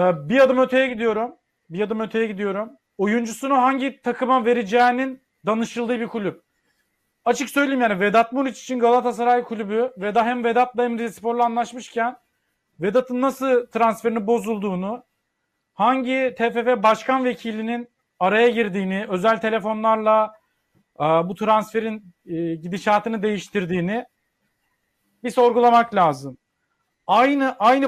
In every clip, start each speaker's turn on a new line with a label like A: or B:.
A: Bir adım öteye gidiyorum. Bir adım öteye gidiyorum. Oyuncusunu hangi takıma vereceğinin danışıldığı bir kulüp. Açık söyleyeyim yani Vedat Muriç için Galatasaray kulübü hem Vedat'la hem Rizespor'la anlaşmışken Vedat'ın nasıl transferini bozulduğunu, hangi TFF başkan vekilinin araya girdiğini, özel telefonlarla bu transferin gidişatını değiştirdiğini bir sorgulamak lazım. Aynı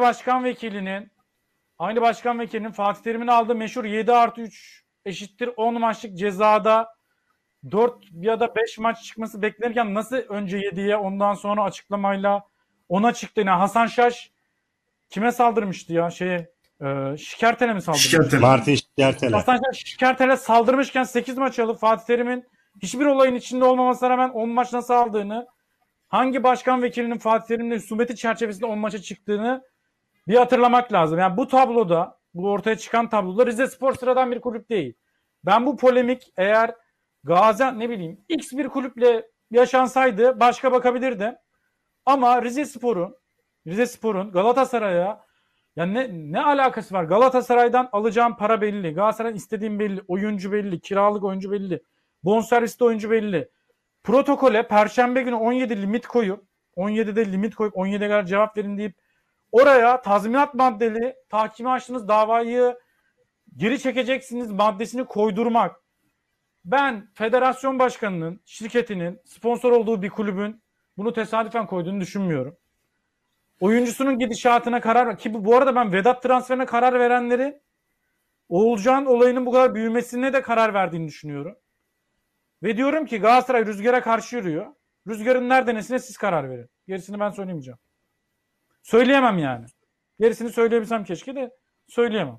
A: başkan vekilinin Fatih Terim'in aldığı meşhur 7+3 eşittir 10 maçlık cezada 4 ya da 5 maç çıkması beklenirken nasıl önce 7'ye ondan sonra açıklamayla 10'a çıktı. Yani Hasan Şaş kime saldırmıştı ya? Şikertel'e mi saldırmıştı?
B: Şikertel.
C: Martin Şikertel'e.
A: Hasan Şaş Şikertel'e saldırmışken 8 maç alıp Fatih Terim'in hiçbir olayın içinde olmamasına rağmen 10 maç nasıl aldığını, hangi başkan vekilinin Fatih Terim'le husumeti çerçevesinde 10 maça çıktığını bir hatırlamak lazım. Yani bu tabloda, bu ortaya çıkan tabloda Rizespor sıradan bir kulüp değil. Ben bu polemik eğer X bir kulüple yaşansaydı başka bakabilirdim. Ama Rizespor'un Galatasaray'a yani ne alakası var? Galatasaray'dan alacağım para belli. Galatasaray'dan istediğim belli. Oyuncu belli. Kiralık oyuncu belli. Bonservisli oyuncu belli. Protokole Perşembe günü 17'de limit koyup 17'ye kadar cevap verin deyip oraya tazminat maddeli tahkime açtığınız davayı geri çekeceksiniz maddesini koydurmak. Ben federasyon başkanının, şirketinin sponsor olduğu bir kulübün bunu tesadüfen koyduğunu düşünmüyorum. Oyuncusunun gidişatına karar ki bu arada ben Vedat transferine karar verenleri Oğulcan olayının bu kadar büyümesine de karar verdiğini düşünüyorum. Ve diyorum ki Galatasaray rüzgara karşı yürüyor. Rüzgarın nerede nesine siz karar verin. Gerisini ben söylemeyeceğim. Söyleyemem yani. Gerisini söyleyebilsem keşke de söyleyemem.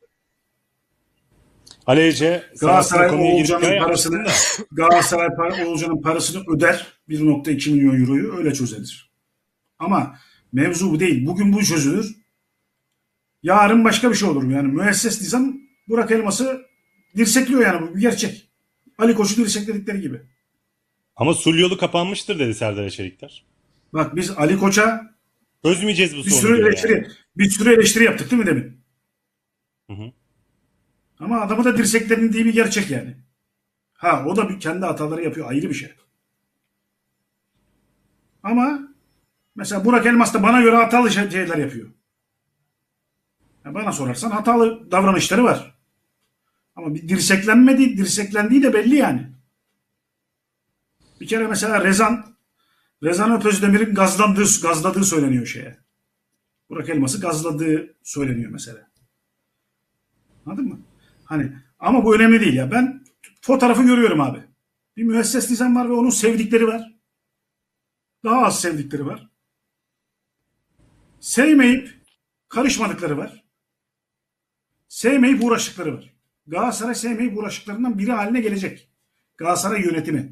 C: Aleyce
B: Galatasaray Oğulcan'ın parasını öder 1.2 milyon euroyu öyle çözülür. Ama mevzu bu değil. Bugün bu çözülür. Yarın başka bir şey olur. Yani müesses nizam Burak Elmas'ı dirsekliyor yani bu bir gerçek. Ali Koç'u dirsekledikleri gibi.
C: Ama sul yolu kapanmıştır dedi Serdar Eşerikler.
B: Bak biz Ali Koç'a
C: çözmeyeceğiz bu
B: bir sürü eleştiri yaptık değil mi demin?
C: Hı hı.
B: Ama adamı da dirseklendiği bir gerçek yani. Ha o da kendi hataları yapıyor ayrı bir şey. Ama mesela Burak Elmas da bana göre hatalı şeyler yapıyor. Yani bana sorarsan hatalı davranışları var. Ama bir dirseklendiği de belli yani. Bir kere mesela Rezan Özdemir'in gazladığı söyleniyor şeye. Burak Elmas'ı gazladığı söyleniyor mesela. Anladın mı? Hani ama bu önemli değil ya. Ben fotoğrafı görüyorum abi. Bir müesses nizam var ve onun sevdikleri var. Daha az sevdikleri var. Sevmeyip karışmadıkları var. Sevmeyip uğraştıkları var. Galatasaray sevmeyip uğraştıklarından biri haline gelecek. Galatasaray yönetimi.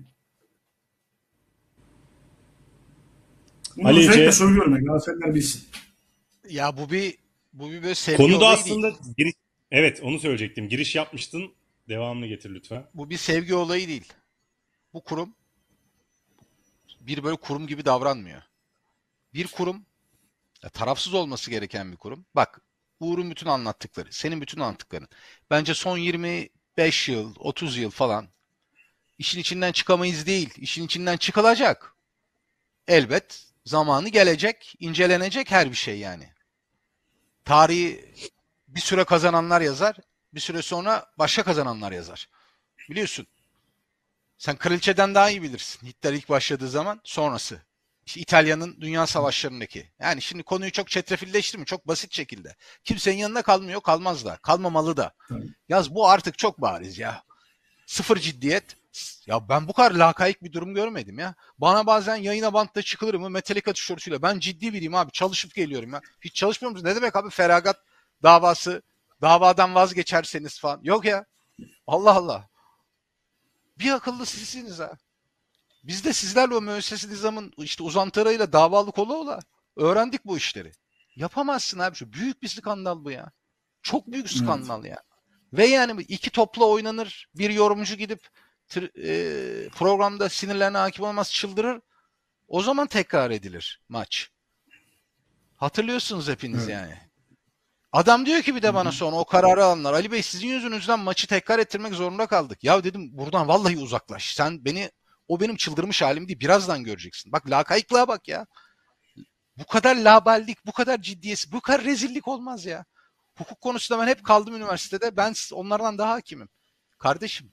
B: Bunu özellikle söylüyorum ya. Galatasaraylılar bilsin.
D: Ya bu bir böyle sevgi
C: konuda
D: olayı
C: aslında
D: değil.
C: Evet onu söyleyecektim. Giriş yapmıştın. Devamını getir lütfen.
D: Bu bir sevgi olayı değil. Bu kurum bir böyle kurum gibi davranmıyor. Bir kurum tarafsız olması gereken bir kurum. Bak Uğur'un bütün anlattıkları, senin bütün anlattıkların. Bence son 25 yıl, 30 yıl falan işin içinden çıkamayız değil. İşin içinden çıkılacak. Elbet zamanı gelecek, incelenecek her bir şey yani. Tarihi bir süre kazananlar yazar, bir süre sonra başka kazananlar yazar. Biliyorsun. Sen kraliçeden daha iyi bilirsin. Hitler ilk başladığı zaman sonrası. İşte İtalya'nın dünya savaşlarındaki. Yani şimdi konuyu çok çetrefilleştirme. Çok basit şekilde. Kimsenin yanında kalmıyor. Kalmaz da. Kalmamalı da. Yaz bu artık çok bariz ya. Sıfır ciddiyet. Ya ben bu kadar lakaik bir durum görmedim ya. Bana bazen yayına bantta çıkılır mı Metallica tişörtüyle. Ben ciddi biriyim abi. Çalışıp geliyorum ya. Hiç çalışmıyor musunuz? Ne demek abi feragat davası. Davadan vazgeçerseniz falan. Yok ya. Allah Allah. Bir akıllı sizsiniz ha. Biz de sizlerle o müessesi nizamın işte uzantılarıyla davalık ola öğrendik bu işleri. Yapamazsın abi. Şu büyük bir skandal bu ya. Çok büyük skandal ya. Ve yani iki topla oynanır. Bir yorumcu gidip programda sinirlerine hakim olmaz çıldırır. O zaman tekrar edilir maç. Hatırlıyorsunuz hepiniz yani. Adam diyor ki bir de bana sonra o kararı alanlar, Ali Bey sizin yüzünüzden maçı tekrar ettirmek zorunda kaldık. Ya dedim buradan vallahi uzaklaş. Sen beni, o benim çıldırmış halim değil. Birazdan göreceksin. Bak lakayıklığa bak ya. Bu kadar laballik, bu kadar ciddiyet, bu kadar rezillik olmaz ya. Hukuk konusunda ben hep kaldım üniversitede. Ben onlardan daha hakimim. Kardeşim,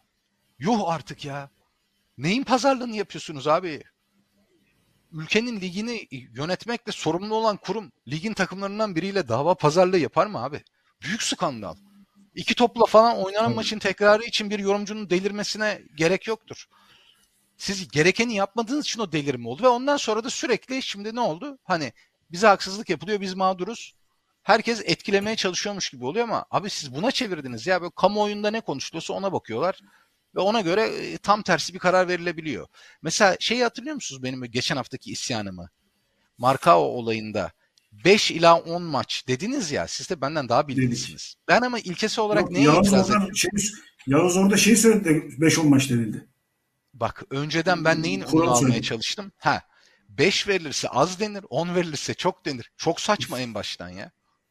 D: yuh artık ya. Neyin pazarlığını yapıyorsunuz abi? Ülkenin ligini yönetmekle sorumlu olan kurum ligin takımlarından biriyle dava pazarlığı yapar mı abi? Büyük skandal. 2 topla falan oynanan maçın tekrarı için bir yorumcunun delirmesine gerek yoktur. Siz gerekeni yapmadığınız için o delirme oldu ve ondan sonra da sürekli şimdi ne oldu? Hani bize haksızlık yapılıyor, biz mağduruz. Herkes etkilemeye çalışıyormuş gibi oluyor ama abi siz buna çevirdiniz ya. Böyle kamuoyunda ne konuşuluyorsa ona bakıyorlar. Ve ona göre tam tersi bir karar verilebiliyor. Mesela şeyi hatırlıyor musunuz benim geçen haftaki isyanımı? Markao olayında 5 ila 10 maç dediniz ya, siz de benden daha bilgilisiniz. Ben ama ilkesi olarak
B: Yok,
D: neye
B: Yavuz
D: itiraz
B: orada
D: ettim?
B: Yavuz orada şey söyledi de 5-10 maç denildi.
D: Bak önceden ben neyin önünü
B: Kural
D: almaya
B: söyledi.
D: çalıştım? 5 verilirse az denir, 10 verilirse çok denir. Çok saçma en baştan ya.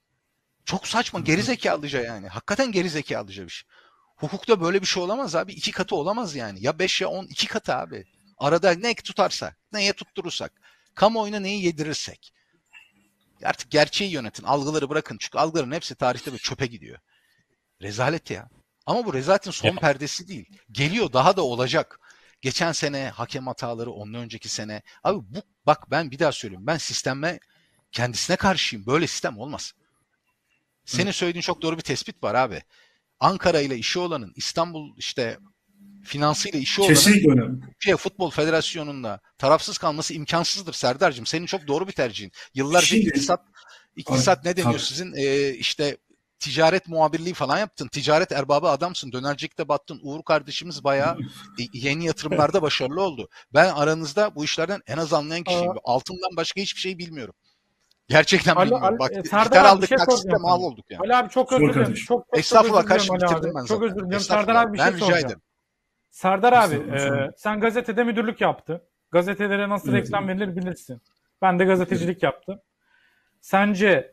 D: Çok saçma, gerizekalıca yani. Hakikaten gerizekalıca bir şey. Hukukta böyle bir şey olamaz abi. 2 katı olamaz yani. Ya 5 ya 10, 2 katı abi. Arada ne tutarsak, neye tutturursak, kamuoyuna neyi yedirirsek. Artık gerçeği yönetin, algıları bırakın. Çünkü algıların hepsi tarihte böyle çöpe gidiyor. Rezalet ya. Ama bu rezaletin son perdesi değil. Geliyor, daha da olacak. Geçen sene hakem hataları, ondan önceki sene. Abi bu, bak ben bir daha söylüyorum. Ben sisteme kendisine karşıyım. Böyle sistem olmaz. Senin söylediğin çok doğru bir tespit var abi. Ankara ile işi olanın, İstanbul işte finansıyla işi olanın
B: Kesinlikle öyle.
D: Türkiye Futbol Federasyonu'nda tarafsız kalması imkansızdır Serdar'cığım. Senin çok doğru bir tercihin. Yıllarca
B: Şimdi-
D: iktisat ne deniyor
B: Tabii.
D: sizin? İşte ticaret muhabirliği falan yaptın. Ticaret erbabı adamsın. Dönercilikte battın. Uğur kardeşimiz bayağı yeni yatırımlarda başarılı oldu. Ben aranızda bu işlerden en az anlayan kişiyim. Altından başka hiçbir şey bilmiyorum. Gerçekten bilmiyorum. Bak
A: Serdar
D: gitar
A: abi, bir
D: aldık
A: şey
D: taksitle
A: soracağım
D: mal
A: sana.
D: olduk yani.
A: Ali abi çok
B: Sor
A: özür dilerim.
B: kardeşim.
A: Çok
D: Estağfurullah
A: özür diliyorum
D: kardeşim,
A: Ali
D: bitirdim
A: abi.
D: ben
A: Çok
D: zaten.
A: özür diliyorum.
D: Estağfurullah.
A: Serdar abi bir şey
D: Ben rica
A: soracağım.
D: ederim.
A: Serdar abi
B: Estağfurullah.
A: sen gazetede müdürlük yaptın. Gazetelere nasıl
B: Evet.
A: reklam verilir bilirsin. Ben de gazetecilik yaptım. Sence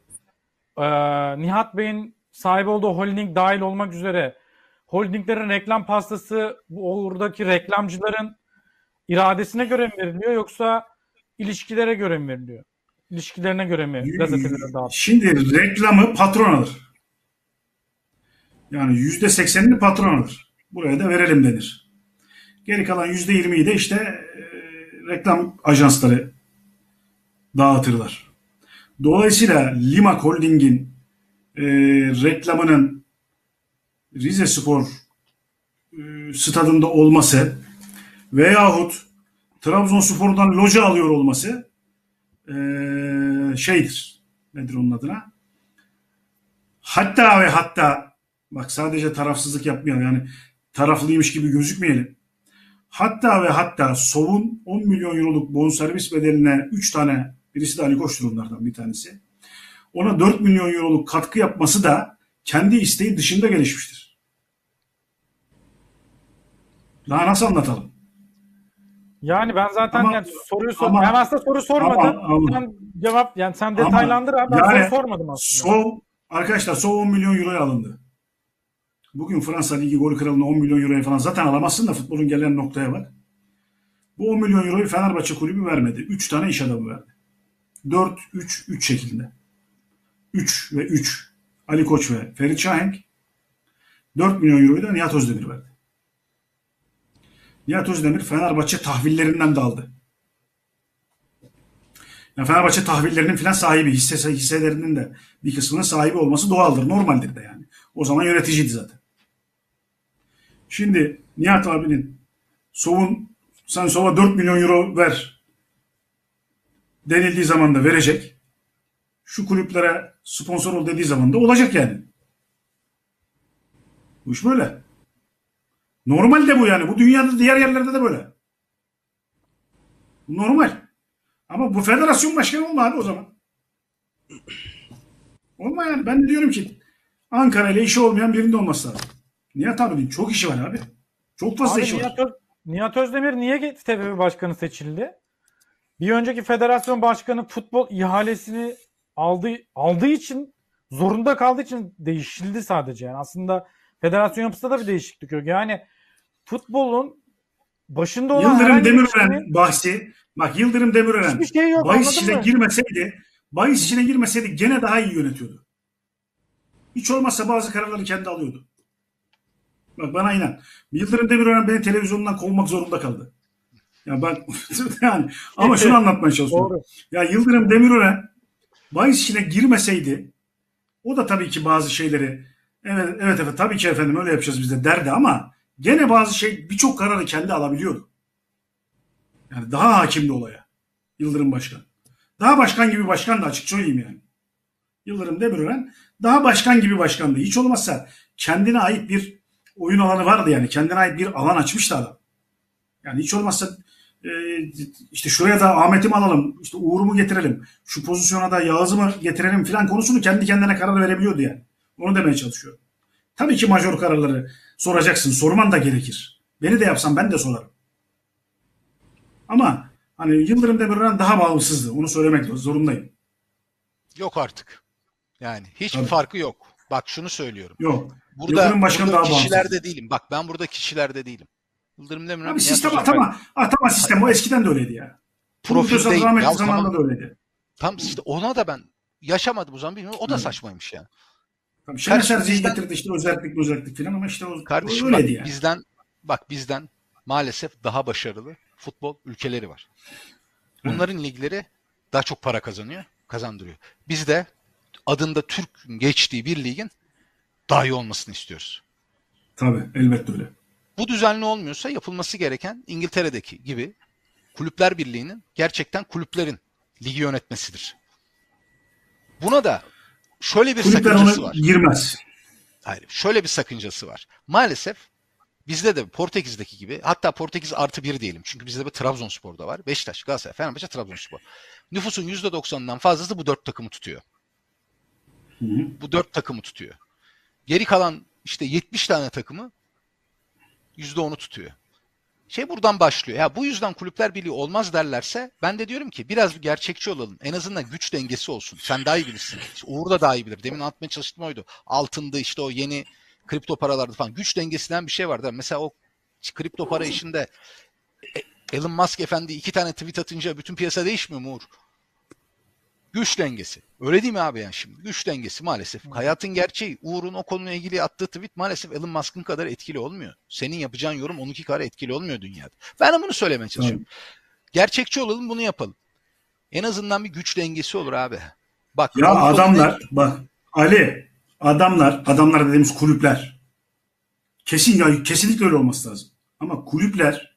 A: Nihat Bey'in sahibi olduğu holding dahil olmak üzere holdinglerin reklam pastası oradaki reklamcıların iradesine göre mi veriliyor yoksa ilişkilere göre mi veriliyor? İlişkilerine göre mi gazetelere dağıtılıyor?
B: Şimdi reklamı patron alır. Yani %80'ini patron alır. Buraya da verelim denir. Geri kalan %20'yi de işte reklam ajansları dağıtırlar. Dolayısıyla Limak Holding'in reklamının Rizespor stadında olması veyahut Trabzonspor'dan loca alıyor olması şeydir. Nedir onun adına? Hatta ve hatta bak sadece tarafsızlık yapmayalım. Yani taraflıymış gibi gözükmeyelim. Hatta ve hatta Sov'un 10 milyon euroluk bonservis bedeline 3 tane, birisi de Ali Koç'tur onlardan bir tanesi, ona 4 milyon euroluk katkı yapması da kendi isteği dışında gelişmiştir. Daha nasıl anlatalım?
A: Yani ben zaten
B: Ama-
A: yani soruyu
B: ama-
A: ben aslında soru sormadım.
B: ama-
A: Sen cevap yani sen detaylandır abi. Ben
B: yani
A: soru sormadım aslında.
B: Sov, arkadaşlar Sov 10 milyon euroya alındı. Bugün Fransa Ligi gol kralını 10 milyon euroya falan zaten alamazsın da futbolun gelen noktaya bak. Bu 10 milyon euroyu Fenerbahçe kulübü vermedi. 3 tane iş adamı verdi. 4-3-3 şeklinde. 3 ve 3. Ali Koç ve Ferit Şahenk. 4 milyon euroyu da Nihat Özdemir verdi. Nihat Özdemir Fenerbahçe tahvillerinden de aldı. Yani Fenerbahçe tahvillerinin filan sahibi, hisselerinin de bir kısmının sahibi olması doğaldır, normaldir de yani. O zaman yöneticiydi zaten. Şimdi Nihat abinin sen Sov'a 4 milyon euro ver denildiği zaman da verecek. Şu kulüplere sponsor ol dediği zaman da olacak yani. Bu iş böyle. Normal de bu yani. Bu dünyada diğer yerlerde de böyle. Bu normal. Ama bu federasyon başkanı olma abi o zaman. Olma yani. Ben de diyorum ki Ankara ile işi olmayan birinde olması lazım. Nihat abinin çok işi var abi. Çok fazla
A: Abi
B: işi var.
A: Nihat Özdemir niye TFF başkanı seçildi? Bir önceki federasyon başkanı futbol ihalesini aldığı için zorunda kaldığı için değişildi sadece. Yani aslında federasyon yapısında da bir değişiklik yok. Yani futbolun başında olan
B: Yıldırım
A: herhangi bir
B: Demirören bahsi, bak Yıldırım Demirören
A: hiçbir şey yok,
B: bahis
A: anladın
B: işine
A: mı?
B: girmeseydi gene daha iyi yönetiyordu. Hiç olmazsa bazı kararları kendi alıyordu. Bak bana inan. Yıldırım Demirören beni televizyondan kovmak zorunda kaldı. Ya bak yani ama şunu anlatmaya çalışıyorum.
A: Doğru.
B: Ya Yıldırım Demirören bahis işine girmeseydi o da tabii ki bazı şeyleri evet tabii ki efendim öyle yapacağız biz de derdi ama gene birçok kararı kendi alabiliyordu. Yani daha hakimdi olaya Yıldırım Başkan. Daha başkan gibi başkan da açık söyleyeyim yani. Yıldırım Demirören daha başkan gibi başkandı. Hiç olmazsa kendine ait bir oyun alanı vardı yani. Kendine ait bir alan açmıştı adam. Yani hiç olmazsa e, işte şuraya da Ahmet'imi alalım, işte Uğur'umu getirelim, şu pozisyona da Yağız'ımı getirelim filan konusunu kendi kendine karar verebiliyordu yani. Onu demeye çalışıyorum. Tabii ki majör kararları soracaksın. Sorman da gerekir. Beni de yapsam ben de sorarım. Ama hani Yıldırım Demirören daha bağımsızdı. Onu söylemek zorundayım.
D: Yok artık. Yani hiçbir
B: Tabii.
D: farkı yok. Bak şunu söylüyorum.
B: Yok.
D: Burada,
B: Yıldırım Başkan
D: burada
B: daha bağımsız.
D: kişilerde değilim. Bak ben burada kişilerde değilim. Yıldırım Demirören
B: Abi
D: Nihat
B: sistem
D: Hocam.
B: atama sistemi. O eskiden de öyleydi ya. Turgut
D: Profil
B: Özal
D: değil.
B: rahmetli
D: Ya
B: zamanında
D: tamam.
B: da öyleydi.
D: Tam işte ona da ben yaşamadım o zaman bilmiyorum. O da
B: Hı.
D: saçmaymış yani.
B: Tabii Şener
D: Kardeşim
B: Serzi'yi
D: bizden,
B: getirdi işte özellik falan ama işte o
D: kardeşim bak
B: öyleydi yani.
D: bizden maalesef daha başarılı futbol ülkeleri var. Bunların ligleri daha çok para kazandırıyor. Biz de adında Türk'ün geçtiği bir ligin daha iyi olmasını istiyoruz.
B: Tabii elbette öyle.
D: Bu düzenli olmuyorsa yapılması gereken İngiltere'deki gibi Kulüpler Birliği'nin gerçekten kulüplerin ligi yönetmesidir. Buna da şöyle bir
B: Kulüpler ona
D: sakıncası var.
B: girmez.
D: Hayır, şöyle bir sakıncası var. Maalesef bizde de Portekiz'deki gibi, hatta Portekiz artı bir diyelim. Çünkü bizde bir Trabzonspor'da var. Beşiktaş, Galatasaray, Fenerbahçe, Trabzonspor. Nüfusun %90'dan fazlası bu 4 takımı tutuyor.
B: Hı hı.
D: Bu 4 takımı tutuyor. Geri kalan işte 70 tane takımı %10'u tutuyor. Şey buradan başlıyor. Ya bu yüzden Kulüpler Birliği olmaz derlerse ben de diyorum ki biraz gerçekçi olalım. En azından güç dengesi olsun. Sen daha iyi bilirsin. İşte Uğur da daha iyi bilir. Demin anlatmaya çalıştığım oydu. Altındı işte o yeni kripto paralardı falan. Güç dengesinden bir şey var. Mesela o kripto para işinde Elon Musk efendi 2 tane tweet atınca bütün piyasa değişmiyor mu Uğur? Güç dengesi. Öyle değil mi abi yani şimdi? Güç dengesi maalesef. Hayatın gerçeği. Uğur'un o konuyla ilgili attığı tweet maalesef Elon Musk'ın kadar etkili olmuyor. Senin yapacağın yorum onunki kadar etkili olmuyor dünyada. Ben de bunu söylemeye çalışıyorum. Gerçekçi olalım, bunu yapalım. En azından bir güç dengesi olur abi. Bak
B: Ya
D: Avrupa'da
B: adamlar bak Ali adamlar dediğimiz kulüpler kesinlikle öyle olması lazım. Ama kulüpler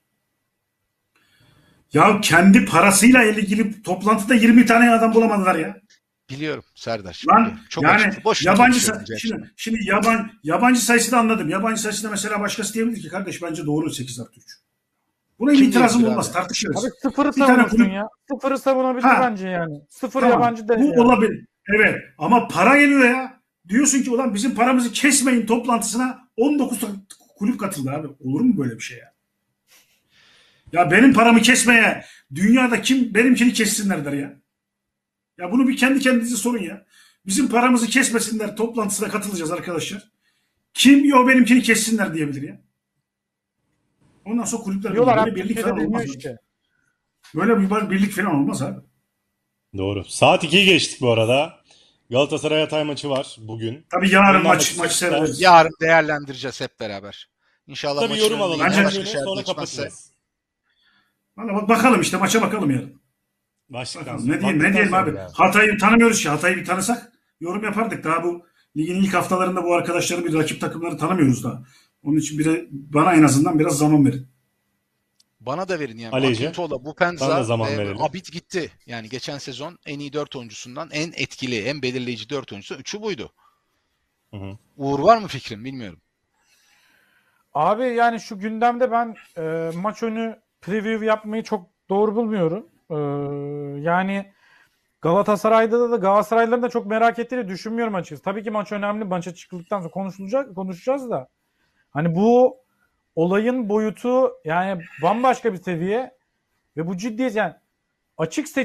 B: ya kendi parasıyla ilgili toplantıda 20 tane adam bulamadılar ya.
D: biliyorum Serdar.
B: Lan
D: Biliyorum. Çok
B: yani
D: açık. Boş
B: yabancı
D: konuşuyorum gerçekten.
B: şimdi yabancı sayısı da anladım. Yabancı sayısında mesela başkası diyebilir ki kardeş bence doğru 8+3. Buna
D: Kim
B: itirazım
D: diyebilir
B: olmaz
D: abi?
B: tartışırız.
A: Abi sıfırı
B: Bir tane
A: savunursun
B: kulüp
A: ya. Sıfırı savunabilir
B: ha
A: bence yani. Sıfır
B: tamam
A: yabancı değil
B: bu
A: yani.
B: olabilir. Evet ama para geliyor ya. Diyorsun ki ulan bizim paramızı kesmeyin toplantısına 19 kulüp katıldı abi. Olur mu böyle bir şey ya? Ya benim paramı kesmeye dünyada kim benimkini kessinler der ya. Ya bunu bir kendi kendinize sorun ya. Bizim paramızı kesmesinler toplantısına katılacağız arkadaşlar. Kim yo benimkini kessinler diyebilir ya. Ondan sonra kulüpler
A: Diyorlar
B: böyle
A: abi,
B: birlik
A: Türkiye'de
B: falan
A: deniyor
B: olmaz.
A: işte.
B: Böyle bir birlik falan olmaz abi.
C: Doğru. Saat 2'yi geçtik bu arada. Galatasaray Hatay maçı var bugün.
B: Tabii yarın
C: Ondan
B: maçı
C: sonra
B: seyrederiz.
D: Yarın değerlendireceğiz hep beraber. İnşallah
C: kısa bir
D: maçın
C: yorum
D: önünde
C: alalım.
B: Bence-
D: yine
C: Bence
D: başka şeyler
C: sonra
D: geçmezse.
C: kapatacağız.
B: Valla bakalım işte maça bakalım yarın.
C: Başlıktan
B: Bakalım.
C: sonra.
B: Ne diyelim
C: Baktıktan
B: abi.
C: sonra yani.
B: Hatay'ı tanımıyoruz ki. Hatay'ı bir tanısak yorum yapardık. Daha bu ligin ilk haftalarında bu arkadaşları bir rakip takımları tanımıyoruz daha. Onun için bana en azından biraz zaman verin.
D: Bana da verin yani.
C: Aleyce,
D: Akintola,
C: sana da
D: Bupenza
C: zaman
D: ve
C: verelim.
D: Abid gitti. Yani geçen sezon en iyi 4 oyuncusundan en etkili, en belirleyici 4 oyuncusu 3'ü buydu.
C: Hı hı.
D: Uğur var mı fikrin bilmiyorum.
A: Abi yani şu gündemde ben maç önü preview yapmayı çok doğru bulmuyorum. Yani Galatasaray'da da Galatasaraylıların da çok merak ettiğini düşünmüyorum açıkçası. Tabii ki maç önemli. Maça çıktıktan sonra konuşacağız da. Hani bu olayın boyutu yani bambaşka bir seviye ve bu ciddiyet yani açık seçik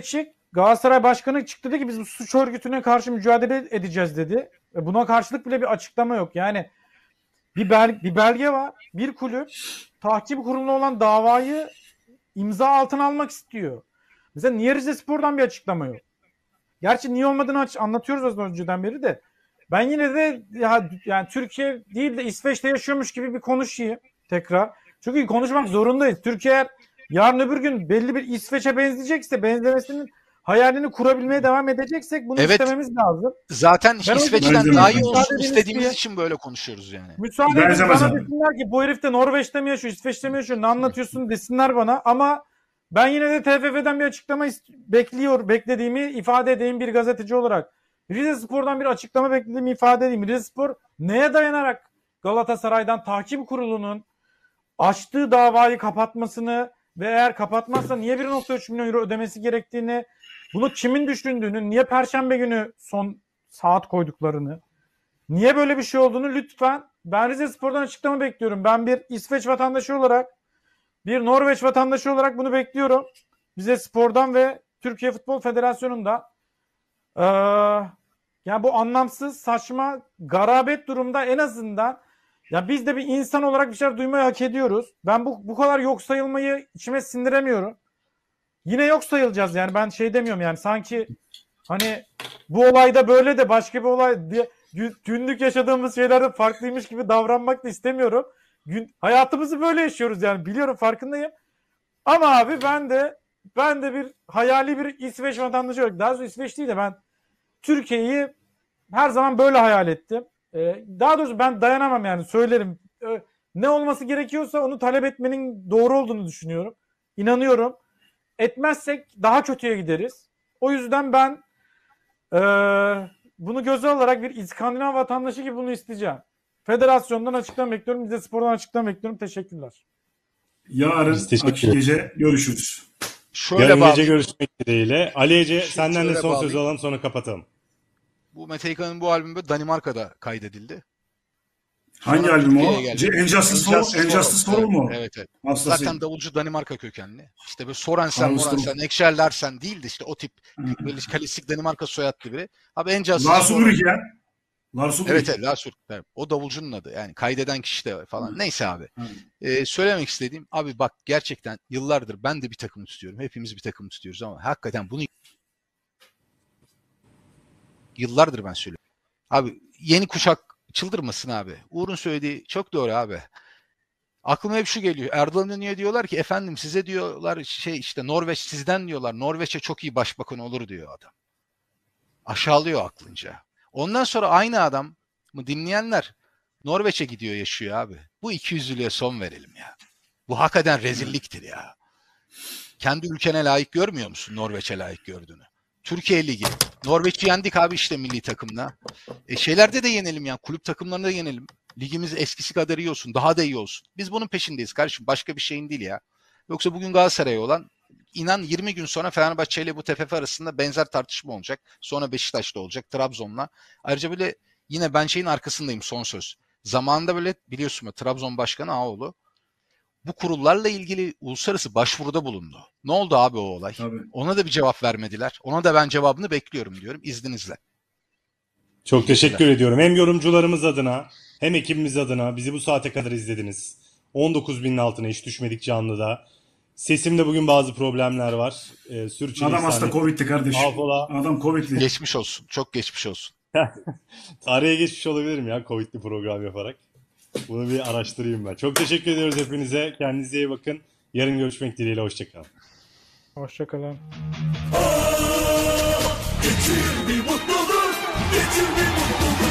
A: Galatasaray Başkanı çıktı dedi ki biz bu suç örgütüne karşı mücadele edeceğiz dedi. Buna karşılık bile bir açıklama yok. Yani bir belge var. Bir kulüp tahkim kuruluna olan davayı imza altına almak istiyor. Mesela niye Rizespor'dan bir açıklama yok? Gerçi niye olmadığını anlatıyoruz az önceden beri de. Ben yine de yani Türkiye değil de İsveç'te yaşıyormuş gibi bir konuşayım tekrar. Çünkü konuşmak zorundayız. Türkiye yarın öbür gün belli bir İsveç'e benzeyecekse, benzemesinin hayalini kurabilmeye devam edeceksek bunu
D: Evet.
A: istememiz lazım.
D: Zaten
A: Ben
D: İsveç'ten
B: o-
D: daha iyi
B: Müsaade
D: olsun
A: ediniz
D: istediğimiz
A: diye-
D: için böyle konuşuyoruz yani.
A: Müsaade edin
B: Benzemez
A: bana
B: abi.
A: desinler ki bu herif de Norveç'te mi yaşıyor, İsveç'te mi yaşıyor, ne anlatıyorsun desinler bana. Ama ben yine de TFF'den bir açıklama beklediğimi ifade edeyim bir gazeteci olarak. Rizespor'dan bir açıklama beklediğimi ifade edeyim. Rizespor neye dayanarak Galatasaray'dan tahkim kurulunun açtığı davayı kapatmasını ve eğer kapatmazsa niye 1.3 milyon euro ödemesi gerektiğini, bunu kimin düşündüğünü, niye Perşembe günü son saat koyduklarını, niye böyle bir şey olduğunu lütfen ben Rizespor'dan açıklama bekliyorum. Ben bir İsveç vatandaşı olarak, bir Norveç vatandaşı olarak bunu bekliyorum. Rizespor'dan ve Türkiye Futbol Federasyonu'nda. Yani bu anlamsız, saçma, garabet durumda en azından ya biz de bir insan olarak bir şeyler duymayı hak ediyoruz. Ben bu kadar yok sayılmayı içime sindiremiyorum. Yine yok sayılacağız yani ben şey demiyorum yani sanki hani bu olayda böyle de başka bir olay diye günlük yaşadığımız şeylerde farklıymış gibi davranmak da istemiyorum. Hayatımızı böyle yaşıyoruz yani biliyorum farkındayım. Ama abi ben de bir hayali bir İsveç vatandaşı olarak daha doğrusu İsveç değil de ben Türkiye'yi her zaman böyle hayal ettim. Daha doğrusu ben dayanamam yani söylerim. Ne olması gerekiyorsa onu talep etmenin doğru olduğunu düşünüyorum. İnanıyorum. Etmezsek daha kötüye gideriz. O yüzden ben bunu göze alarak bir İskandinav vatandaşı gibi bunu isteyeceğim. Federasyondan açıklama bekliyorum. Rizespor'dan açıklama bekliyorum. Teşekkürler.
B: Yarın
C: Biz teşekkür
B: açık gece görüşürüz.
D: Şöyle
C: Yarın gece
D: bağlayayım.
C: görüşmek dileğiyle. Ali Ece senden de
D: Şöyle
C: son sözü
D: bağlayayım.
C: alalım sonra kapatalım.
D: Bu Metallica'nın bu albümü Danimarka'da kaydedildi.
B: Hangi
D: Sonra
B: albüm o?
D: Türkiye'ye geldi.
B: Injustice for All mu?
D: Evet, evet.
B: Hastasıyım.
D: Zaten davulcu Danimarka kökenli. İşte böyle Sorensen,
B: Avusturya.
D: Morensen, Ekşer Larsen değildi işte o tip böyle klasik Danimarka soyadlı biri. Abi Injustice
B: Lars
D: for All.
B: Ulrich ya. Lars Ulrich.
D: Evet, evet, Lars Ulrich. Evet. O davulcunun adı. Yani kaydeden kişi de falan. Neyse abi. Söylemek istediğim abi bak gerçekten yıllardır ben de bir takım tutuyorum. Hepimiz bir takım tutuyoruz ama hakikaten bunu yıllardır ben söylüyorum. Abi yeni kuşak çıldırmasın abi. Uğur'un söylediği çok doğru abi. Aklıma hep şu geliyor. Erdoğan'a niye diyorlar ki efendim size diyorlar işte Norveç sizden diyorlar. Norveç'e çok iyi başbakan olur diyor adam. Aşağılıyor aklınca. Ondan sonra aynı adam mı dinleyenler Norveç'e gidiyor yaşıyor abi. Bu ikiyüzlülüğe son verelim ya. Bu hakikaten rezilliktir ya. Kendi ülkene layık görmüyor musun Norveç'e layık gördüğünü? Türkiye Ligi. Norveç'i yendik abi işte milli takımla. Şeylerde de yenelim ya. Kulüp takımlarında da yenelim. Ligimiz eskisi kadar iyi olsun. Daha da iyi olsun. Biz bunun peşindeyiz kardeşim. Başka bir şeyin değil ya. Yoksa bugün Galatasaray'a olan inan 20 gün sonra Fenerbahçe ile bu TFF arasında benzer tartışma olacak. Sonra Beşiktaş'ta olacak. Trabzon'la. Ayrıca böyle yine ben şeyin arkasındayım son söz. Zamanında böyle biliyorsun ya Trabzon Başkanı Ağoğlu bu kurullarla ilgili uluslararası başvuruda bulundu. Ne oldu abi o olay?
B: Tabii.
D: Ona da bir cevap vermediler. Ona da ben cevabını bekliyorum diyorum izninizle.
C: Çok teşekkür ediyorum. Hem yorumcularımız adına hem ekibimiz adına bizi bu saate kadar izlediniz. 19.000'in altına hiç düşmedik canlıda. Sesimde bugün bazı problemler var.
B: Adam hasta Covid'li kardeşim.
C: Affola.
B: Adam Covid'li.
D: Geçmiş olsun. Çok geçmiş olsun.
C: Tarihe geçmiş olabilirim ya Covid'li program yaparak. Bunu bir araştırayım ben. Çok teşekkür ediyoruz hepinize. Kendinize iyi bakın. Yarın görüşmek dileğiyle. Hoşçakalın.
A: Hoşçakalın.
E: Geçir bir mutluluk, geçir bir mutluluk.